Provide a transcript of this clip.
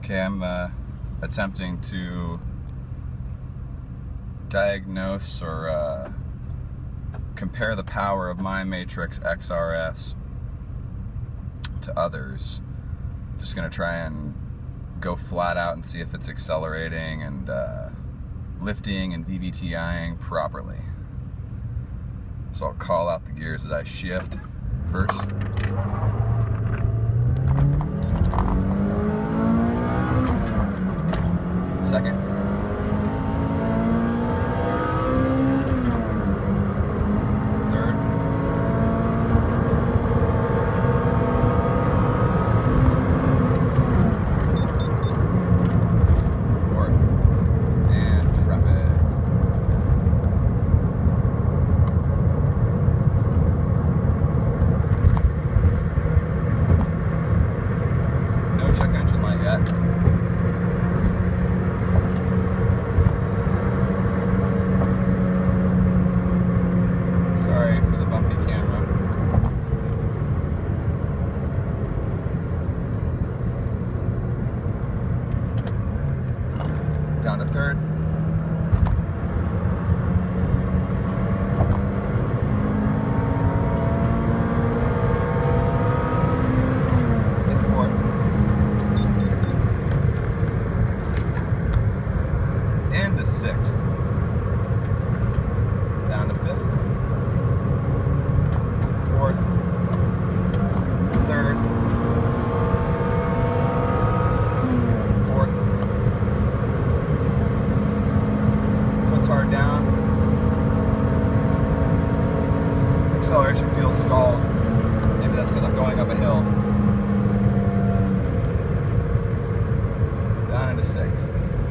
Okay, I'm attempting to diagnose or compare the power of my Matrix XRS to others. Just gonna try and go flat out and see if it's accelerating and lifting and VVTiing properly. So I'll call out the gears as I shift first. Second. Third. Fourth. And traffic. No check engine light yet. Sorry for the bumpy camera. Down to third. And fourth. And to sixth. Down to fifth. Fourth, third, fourth, foot's hard down, acceleration feels stalled, maybe that's because I'm going up a hill, down into sixth.